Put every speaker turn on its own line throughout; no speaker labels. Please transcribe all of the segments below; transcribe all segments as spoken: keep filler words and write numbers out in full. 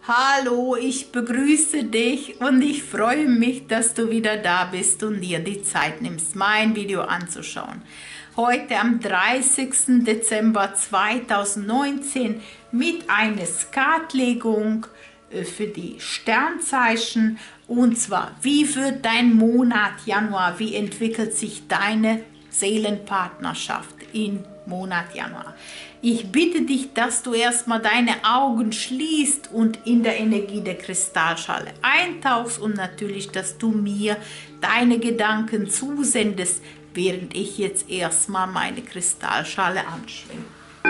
Hallo, ich begrüße dich und ich freue mich, dass du wieder da bist und dir die Zeit nimmst, mein Video anzuschauen. Heute am dreißigsten Dezember zweitausendneunzehn mit einer Skatlegung für die Sternzeichen, und zwar, wie wird dein Monat Januar, wie entwickelt sich deine Seelenpartnerschaft in Monat Januar. Ich bitte dich, dass du erstmal deine Augen schließt und in der Energie der Kristallschale eintauchst und natürlich, dass du mir deine Gedanken zusendest, während ich jetzt erstmal meine Kristallschale anschwinge.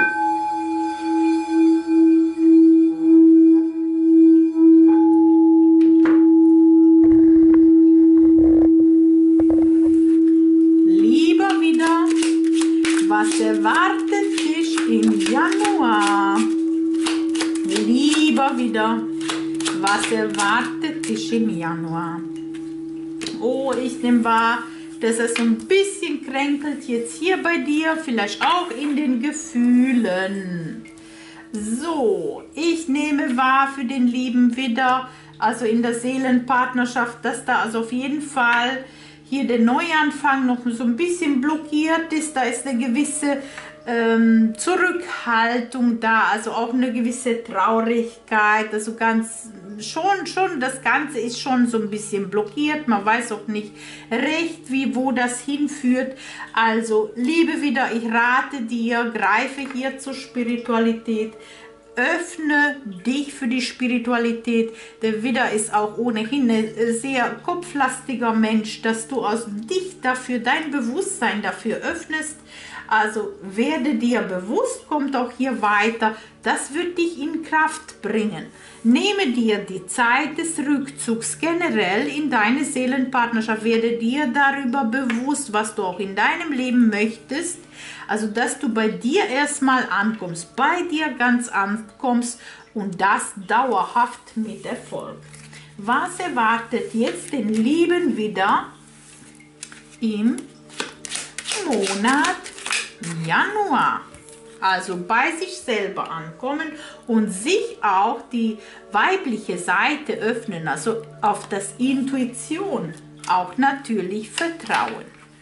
Lieber Widder, was erwartet dich im Januar? Lieber Widder, was erwartet dich im Januar? Oh, ich nehme wahr, dass es so ein bisschen kränkelt jetzt hier bei dir, vielleicht auch in den Gefühlen. So, ich nehme wahr für den lieben Widder, also in der Seelenpartnerschaft, dass da also auf jeden Fall hier der Neuanfang noch so ein bisschen blockiert ist. Da ist eine gewisse ähm, Zurückhaltung da, also auch eine gewisse Traurigkeit, also ganz schon, schon, das Ganze ist schon so ein bisschen blockiert, man weiß auch nicht recht, wie, wo das hinführt. Also, liebe Widder, ich rate dir, greife hier zur Spiritualität, öffne dich für die Spiritualität. Der Widder ist auch ohnehin ein sehr kopflastiger Mensch, dass du aus dich dafür, dein Bewusstsein dafür öffnest. Also werde dir bewusst, kommt auch hier weiter, das wird dich in Kraft bringen. Nehme dir die Zeit des Rückzugs generell in deine Seelenpartnerschaft, werde dir darüber bewusst, was du auch in deinem Leben möchtest. Also, dass du bei dir erstmal ankommst, bei dir ganz ankommst und das dauerhaft mit Erfolg. Was erwartet jetzt den lieben Widder im Monat Januar? Also bei sich selber ankommen und sich auch die weibliche Seite öffnen, also auf das Intuition auch natürlich vertrauen.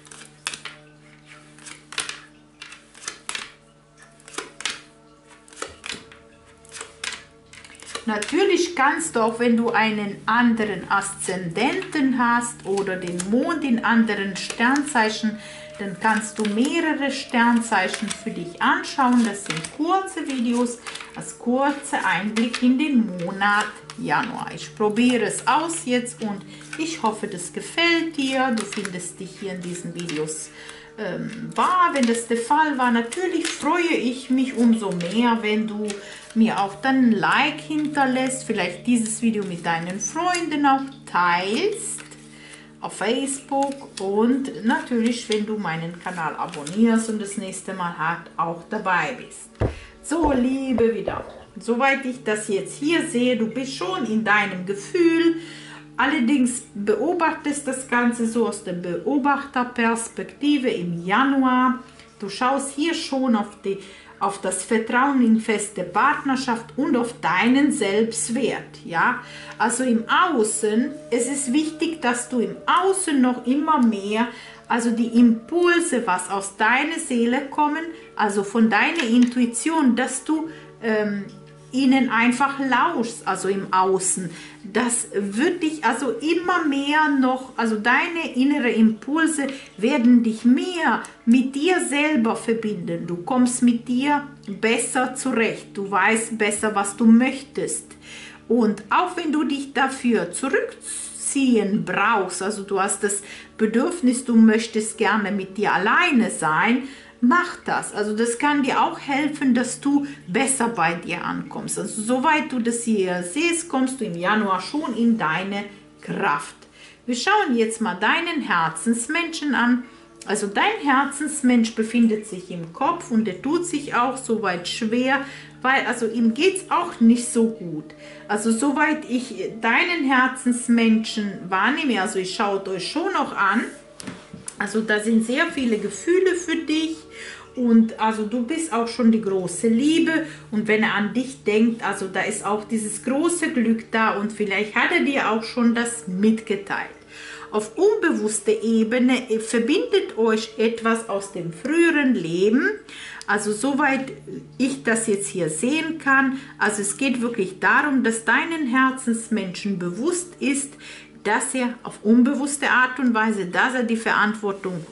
Natürlich kannst du auch, wenn du einen anderen Aszendenten hast oder den Mond in anderen Sternzeichen, dann kannst du mehrere Sternzeichen für dich anschauen. Das sind kurze Videos, als kurzer Einblick in den Monat Januar. Ich probiere es aus jetzt und ich hoffe, das gefällt dir. Du findest dich hier in diesen Videos ähm, wahr. Wenn das der Fall war, natürlich freue ich mich umso mehr, wenn du mir auch dann ein Like hinterlässt, vielleicht dieses Video mit deinen Freunden auch teilst auf Facebook und natürlich, wenn du meinen Kanal abonnierst und das nächste Mal halt auch dabei bist. So, liebe Widder, soweit ich das jetzt hier sehe, du bist schon in deinem Gefühl, allerdings beobachtest das Ganze so aus der Beobachterperspektive im Januar. Du schaust hier schon auf die auf das Vertrauen in feste Partnerschaft und auf deinen Selbstwert, ja, also im Außen, es ist wichtig, dass du im Außen noch immer mehr, also die Impulse, was aus deiner Seele kommen, also von deiner Intuition, dass du ähm, ihnen einfach lauschst, also im Außen, das wird dich also immer mehr noch, also deine inneren Impulse werden dich mehr mit dir selber verbinden, du kommst mit dir besser zurecht, du weißt besser, was du möchtest und auch wenn du dich dafür zurückziehen brauchst, also du hast das Bedürfnis, du möchtest gerne mit dir alleine sein, mach das. Also das kann dir auch helfen, dass du besser bei dir ankommst. Also soweit du das hier siehst, kommst du im Januar schon in deine Kraft. Wir schauen jetzt mal deinen Herzensmenschen an. Also dein Herzensmensch befindet sich im Kopf und der tut sich auch soweit schwer, weil also ihm geht es auch nicht so gut. Also soweit ich deinen Herzensmenschen wahrnehme, also ich schaue euch schon noch an, also da sind sehr viele Gefühle für dich und also du bist auch schon die große Liebe und wenn er an dich denkt, also da ist auch dieses große Glück da und vielleicht hat er dir auch schon das mitgeteilt. Auf unbewusster Ebene verbindet euch etwas aus dem früheren Leben, also soweit ich das jetzt hier sehen kann, also es geht wirklich darum, dass deinen Herzensmenschen bewusst ist, dass er auf unbewusste Art und Weise, dass er die Verantwortung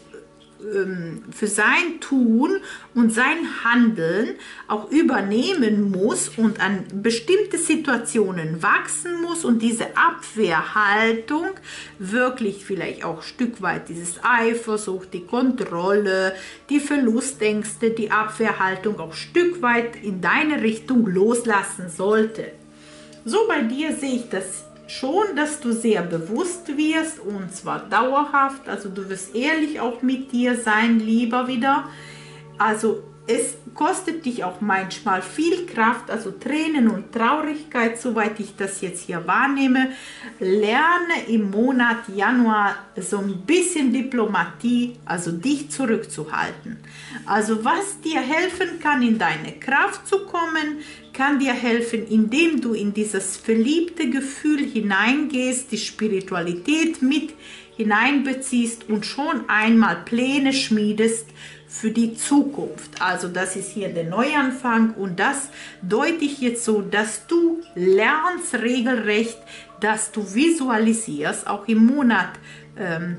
ähm, für sein Tun und sein Handeln auch übernehmen muss und an bestimmte Situationen wachsen muss und diese Abwehrhaltung wirklich vielleicht auch ein Stück weit dieses Eifersucht, die Kontrolle, die Verlustängste, die Abwehrhaltung auch ein Stück weit in deine Richtung loslassen sollte. So bei dir sehe ich das schon, dass du sehr bewusst wirst und zwar dauerhaft, also du wirst ehrlich auch mit dir sein, lieber wieder. Also es kostet dich auch manchmal viel Kraft, also Tränen und Traurigkeit, soweit ich das jetzt hier wahrnehme. Lerne im Monat Januar so ein bisschen Diplomatie, also dich zurückzuhalten. Also was dir helfen kann, in deine Kraft zu kommen, kann dir helfen, indem du in dieses verliebte Gefühl hineingehst, die Spiritualität mit hineinbeziehst und schon einmal Pläne schmiedest für die Zukunft. Also das ist hier der Neuanfang und das deute ich jetzt so, dass du lernst regelrecht, dass du visualisierst, auch im Monat ähm,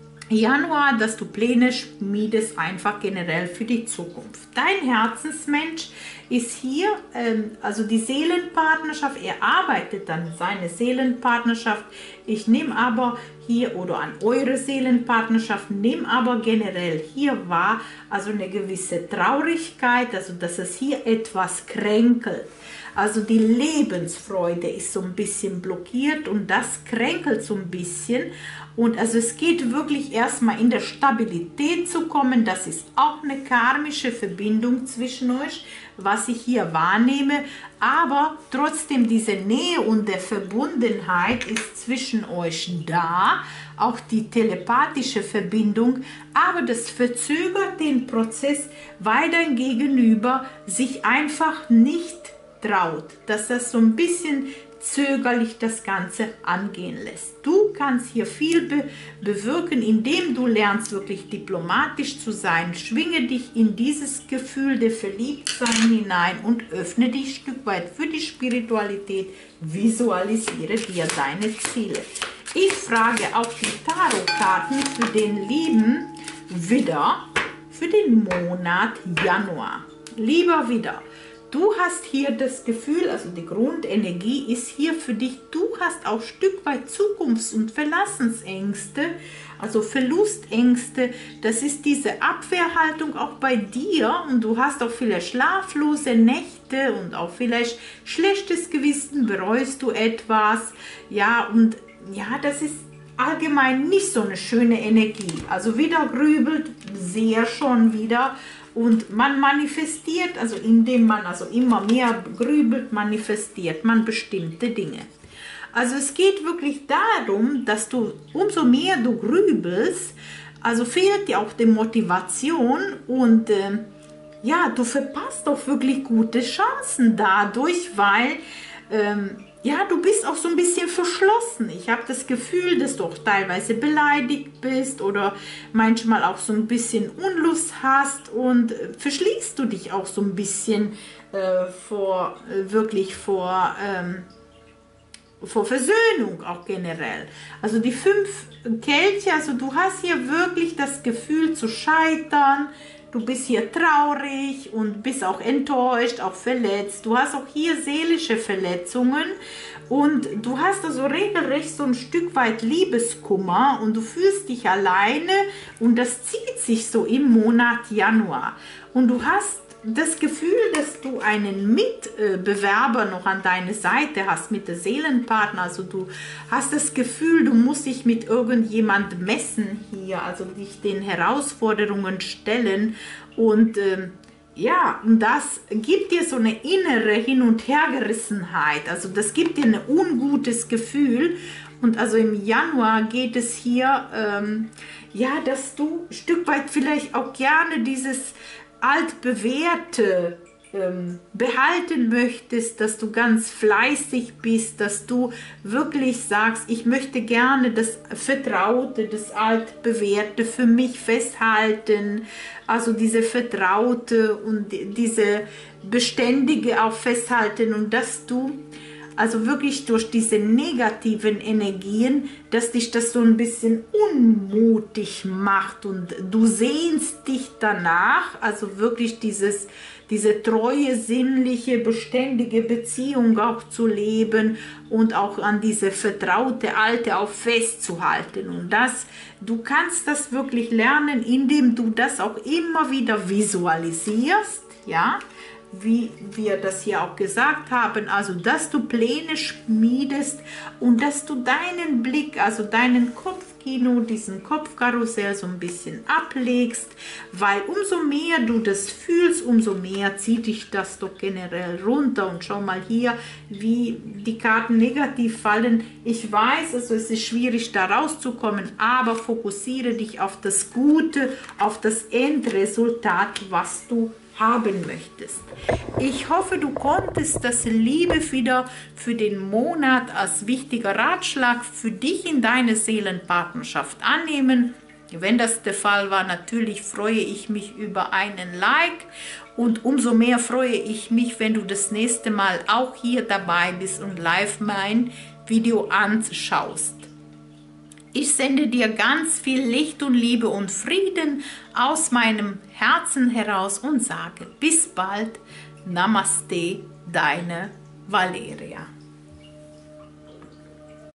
Januar, dass du Pläne schmiedest, einfach generell für die Zukunft. Dein Herzensmensch ist hier, ähm, also die Seelenpartnerschaft, er arbeitet an seine Seelenpartnerschaft. Ich nehme aber hier, oder an eure Seelenpartnerschaft, nehme aber generell hier wahr, also eine gewisse Traurigkeit, also dass es hier etwas kränkelt. Also die Lebensfreude ist so ein bisschen blockiert und das kränkelt so ein bisschen. Und also es geht wirklich erstmal in der Stabilität zu kommen. Das ist auch eine karmische Verbindung zwischen euch, was ich hier wahrnehme. Aber trotzdem diese Nähe und der Verbundenheit ist zwischen euch da. Auch die telepathische Verbindung. Aber das verzögert den Prozess, weil dein Gegenüber sich einfach nicht traut, dass das so ein bisschen zögerlich das Ganze angehen lässt. Du kannst hier viel be bewirken, indem du lernst, wirklich diplomatisch zu sein. Schwinge dich in dieses Gefühl der Verliebtsein hinein und öffne dich ein Stück weit für die Spiritualität. Visualisiere dir deine Ziele. Ich frage auch die Tarotkarten für den lieben Widder für den Monat Januar. Lieber Widder, du hast hier das Gefühl, also die Grundenergie ist hier für dich, du hast auch ein Stück weit Zukunfts- und Verlassensängste, also Verlustängste, das ist diese Abwehrhaltung auch bei dir und du hast auch vielleicht schlaflose Nächte und auch vielleicht schlechtes Gewissen, bereust du etwas, ja, und ja, das ist allgemein nicht so eine schöne Energie, also wieder grübelt sehr schon wieder. Und man manifestiert, also indem man also immer mehr grübelt, manifestiert man bestimmte Dinge. Also es geht wirklich darum, dass du, umso mehr du grübelst, also fehlt dir auch die Motivation und äh, ja, du verpasst auch wirklich gute Chancen dadurch, weil ähm, ja, du bist auch so ein bisschen verschlossen. Ich habe das Gefühl, dass du auch teilweise beleidigt bist oder manchmal auch so ein bisschen Unlust hast und äh, verschließt du dich auch so ein bisschen äh, vor, äh, wirklich vor, ähm, vor Versöhnung auch generell. Also die fünf Kelche, also du hast hier wirklich das Gefühl zu scheitern. Du bist hier traurig und bist auch enttäuscht, auch verletzt. Du hast auch hier seelische Verletzungen und du hast also regelrecht so ein Stück weit Liebeskummer und du fühlst dich alleine und das zieht sich so im Monat Januar. Und du hast das Gefühl, dass du einen Mitbewerber noch an deiner Seite hast, mit der Seelenpartner, also du hast das Gefühl, du musst dich mit irgendjemand messen hier, also dich den Herausforderungen stellen und ähm, ja, und das gibt dir so eine innere Hin- und Hergerissenheit, also das gibt dir ein ungutes Gefühl und also im Januar geht es hier, ähm, ja, dass du ein Stück weit vielleicht auch gerne dieses altbewährte ähm, behalten möchtest, dass du ganz fleißig bist, dass du wirklich sagst, ich möchte gerne das Vertraute, das altbewährte für mich festhalten, also diese Vertraute und diese Beständige auch festhalten und dass du also wirklich durch diese negativen Energien, dass dich das so ein bisschen unmutig macht und du sehnst dich danach, also wirklich dieses, diese treue, sinnliche, beständige Beziehung auch zu leben und auch an diese vertraute Alte auch festzuhalten. Und das, du kannst das wirklich lernen, indem du das auch immer wieder visualisierst, ja, wie wir das hier auch gesagt haben, also dass du Pläne schmiedest und dass du deinen Blick, also deinen Kopfkino, diesen Kopfkarussell so ein bisschen ablegst, weil umso mehr du das fühlst, umso mehr zieht dich das doch generell runter. Und schau mal hier, wie die Karten negativ fallen. Ich weiß, also es ist schwierig da rauszukommen, aber fokussiere dich auf das Gute, auf das Endresultat, was du haben möchtest. Ich hoffe, du konntest das Liebe wieder für den Monat als wichtiger Ratschlag für dich in deine Seelenpartnerschaft annehmen. Wenn das der Fall war, natürlich freue ich mich über einen Like und umso mehr freue ich mich, wenn du das nächste Mal auch hier dabei bist und live mein Video anschaust. Ich sende dir ganz viel Licht und Liebe und Frieden aus meinem Herzen heraus und sage bis bald. Namaste, deine Valeria.